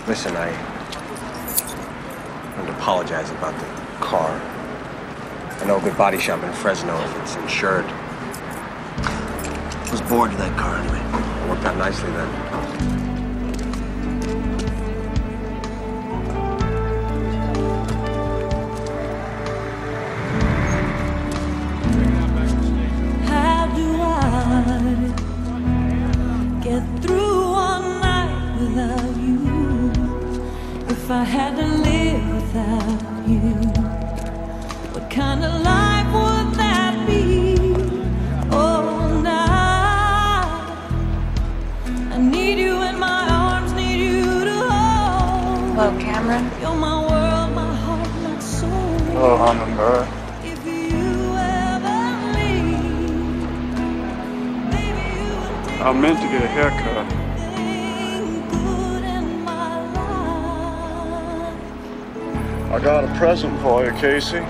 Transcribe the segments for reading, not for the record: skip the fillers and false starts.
Listen, I want to apologize about the car. I know a good body shop in Fresno if it's insured. I was born to that car anyway. It worked out nicely then. How do I get through one night without you? If I had to live without you, what kind of life would that be? Oh, now I need you in my arms, need you to hold. Hello, Cameron. You're my world, my heart, my soul. Hello, Hummingbird. If you ever leave, baby, you will take I meant to get a haircut. everything good in my life. I got a present for you, Casey.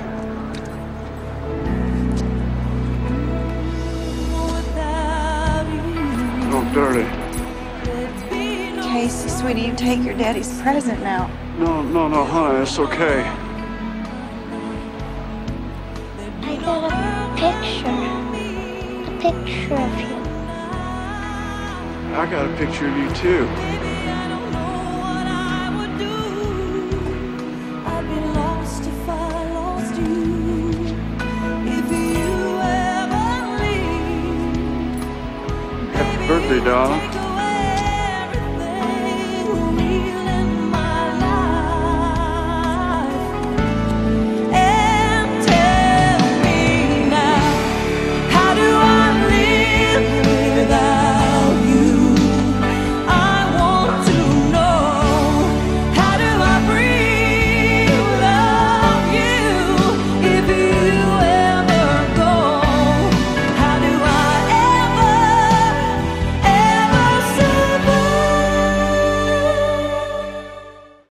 Without you, Oh, dirty. there'd be no Casey, sweetie, you take your daddy's present now. No, honey, it's okay. I got a picture of you. I got a picture of you, too.